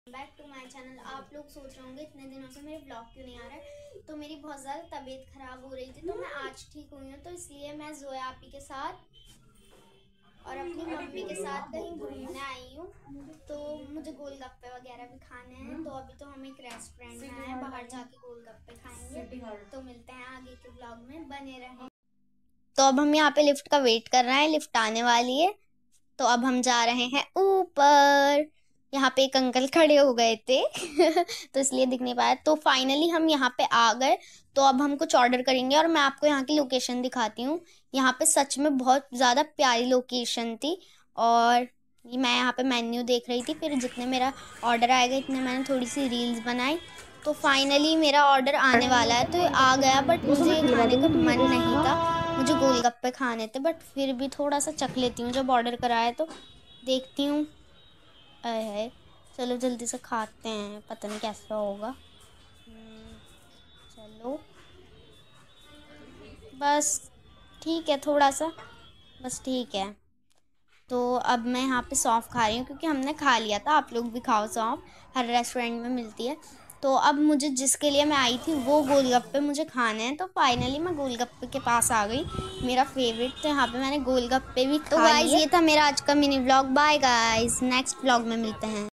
Back to my channel. आप लोग सोच रहे होंगे इतने दिनों से मेरे ब्लॉग क्यों नहीं आ रहा है। तो मेरी बहुत ज़्यादा तबीयत खराब हो रही थी, तो मैं आज ठीक हुई हूँ। तो इसलिए मैं जोया आपी के साथ और अपनी मम्मी के साथ कहीं घूमने आई हूँ। तो मुझे गोलगप्पे वगैरह भी खाने हैं। तो अभी तो हम एक रेस्टोरेंट में आए, बाहर जाके गोलगप्पे खाएंगे। तो मिलते हैं आगे के ब्लॉग में, बने रहें। तो अब हम यहाँ पे लिफ्ट का वेट कर रहे हैं, लिफ्ट आने वाली है। तो अब हम जा रहे हैं ऊपर। यहाँ पे एक अंकल खड़े हो गए थे तो इसलिए दिख नहीं पाया। तो फाइनली हम यहाँ पे आ गए। तो अब हम कुछ ऑर्डर करेंगे और मैं आपको यहाँ की लोकेशन दिखाती हूँ। यहाँ पे सच में बहुत ज़्यादा प्यारी लोकेशन थी। और मैं यहाँ पे मेन्यू देख रही थी, फिर जितने मेरा ऑर्डर आएगा इतने मैंने थोड़ी सी रील्स बनाई। तो फाइनली मेरा ऑर्डर आने वाला है, तो ये आ गया। बट मुझे ये खाने का मन नहीं था, मुझे गोलगप्पे खाने थे। बट फिर भी थोड़ा सा चख लेती हूँ, जब ऑर्डर कराया तो देखती हूँ। है चलो जल्दी से खाते हैं, पता नहीं कैसा होगा। चलो बस ठीक है, थोड़ा सा बस ठीक है। तो अब मैं यहाँ पे सौंफ खा रही हूँ, क्योंकि हमने खा लिया था। आप लोग भी खाओ, सौंफ हर रेस्टोरेंट में मिलती है। तो अब मुझे जिसके लिए मैं आई थी वो गोलगप्पे मुझे खाने हैं। तो फाइनली मैं गोलगप्पे के पास आ गई, मेरा फेवरेट। तो यहाँ पे मैंने गोलगप्पे भी खा लिए। तो गाइस ये था मेरा आज का mini vlog. Bye guys, next vlog में मिलते हैं।